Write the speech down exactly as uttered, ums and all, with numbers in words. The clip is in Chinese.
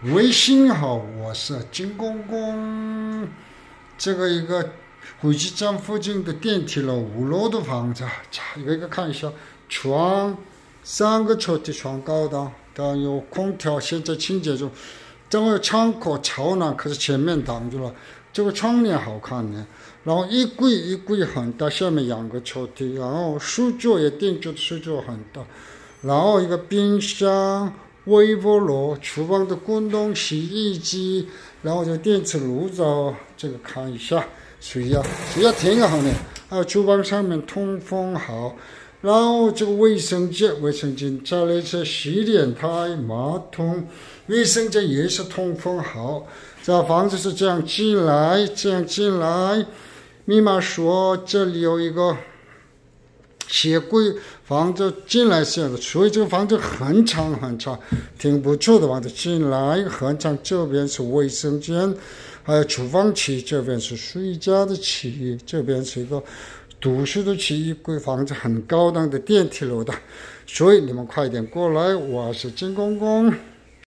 微信好，我是金公公。这个一个火车站附近的电梯楼，五楼的房子，一个一个看一下，床三个抽屉，床高档，当然有空调，现在清洁中。这个窗口朝南，可是前面挡住了。这个窗帘好看呢。然后衣柜衣柜很大，下面两个抽屉，然后书桌也电子书桌很大，然后一个冰箱、微波炉、厨房的滚动洗衣机，然后就电磁炉子，这个看一下，水压水压挺好的，还有厨房上面通风好，然后这个卫生间卫生间再来是洗脸台、马桶，卫生间也是通风好。这房子是这样进来，这样进来。密码说这里有一个鞋柜，房子进来是这样的，所以这个房子很长很长，挺不错的房子。进来很长，这边是卫生间，还有厨房区，这边是睡觉的区，这边是一个读书的区，衣柜，房子很高档的电梯楼的，所以你们快点过来，我是金公公。